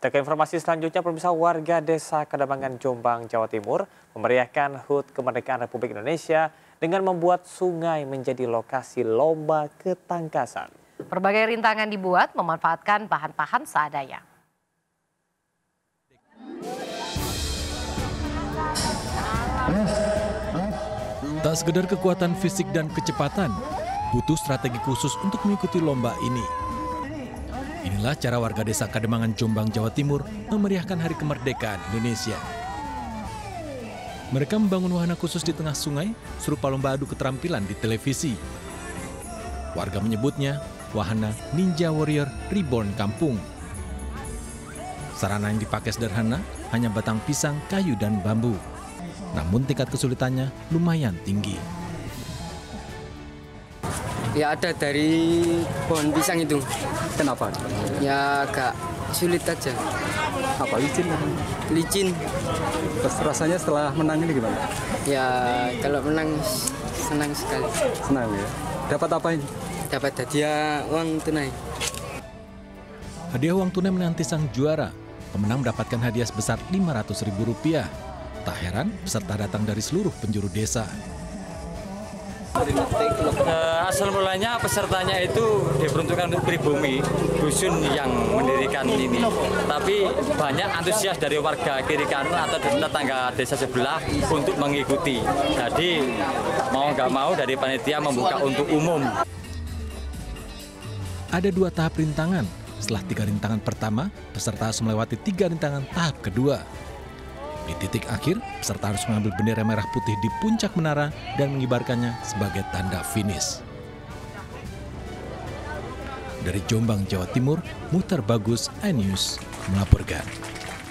Ke informasi selanjutnya, pemirsa, warga Desa Kademangan, Jombang, Jawa Timur memeriahkan HUT Kemerdekaan Republik Indonesia dengan membuat sungai menjadi lokasi lomba ketangkasan. Berbagai rintangan dibuat memanfaatkan bahan-bahan seadanya. Tak sekedar kekuatan fisik dan kecepatan, butuh strategi khusus untuk mengikuti lomba ini. Inilah cara warga Desa Kademangan, Jombang, Jawa Timur memeriahkan Hari Kemerdekaan Indonesia. Mereka membangun wahana khusus di tengah sungai, serupa lomba adu keterampilan di televisi. Warga menyebutnya wahana Ninja Warrior Reborn Kampung. Sarana yang dipakai sederhana, hanya batang pisang, kayu, dan bambu. Namun tingkat kesulitannya lumayan tinggi. Ya ada dari pohon pisang itu. Kenapa? Ya agak sulit aja. Apa licin? Licin. Terus rasanya setelah menang ini gimana? Ya kalau menang senang sekali. Senang ya. Dapat apa ini? Dapat hadiah uang tunai. Hadiah uang tunai menanti sang juara. Pemenang mendapatkan hadiah sebesar Rp500.000. Tak heran peserta datang dari seluruh penjuru desa. Asal mulanya pesertanya itu diperuntukkan untuk pribumi, dusun yang mendirikan ini. Tapi banyak antusias dari warga kiri kanan atau tetangga desa sebelah untuk mengikuti. Jadi mau nggak mau dari panitia membuka untuk umum. Ada 2 tahap rintangan. Setelah 3 rintangan pertama, peserta harus melewati 3 rintangan tahap kedua. Di titik akhir, peserta harus mengambil bendera merah putih di puncak menara dan mengibarkannya sebagai tanda finish. Dari Jombang, Jawa Timur, Muhtar Bagus, iNews melaporkan.